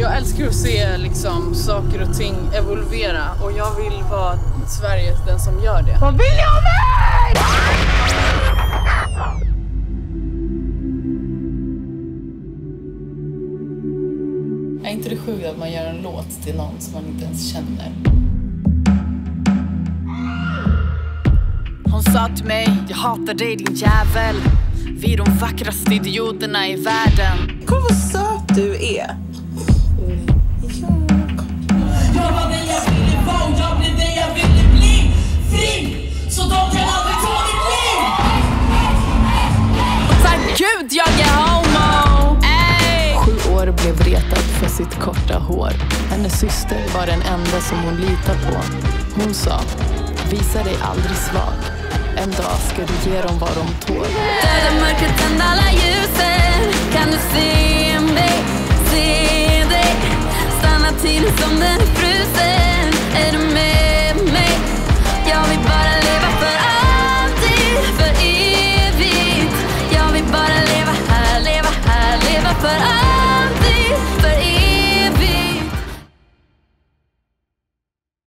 Jag älskar att se liksom saker och ting evolvera. Och jag vill vara Sverige den som gör det. Vad vill jag med? Är inte det sjukt att man gör en låt till någon som man inte ens känner? Hon sa till mig, jag hatar dig din jävel. Vi är de vackraste idioterna i världen. Kolla vad söt du är. Jag var den jag ville vara och jag blev den jag ville bli. Fri, så de kan aldrig ta ditt liv. Tack Gud, jag är homo. 7 år blev retad för sitt korta hår. Hennes syster var den enda som hon litade på. Hon sa, visa dig aldrig svag. En dag ska du ge dem vad de tål. Döda mörkret, tänd alla ljusen. Kan du se mig, se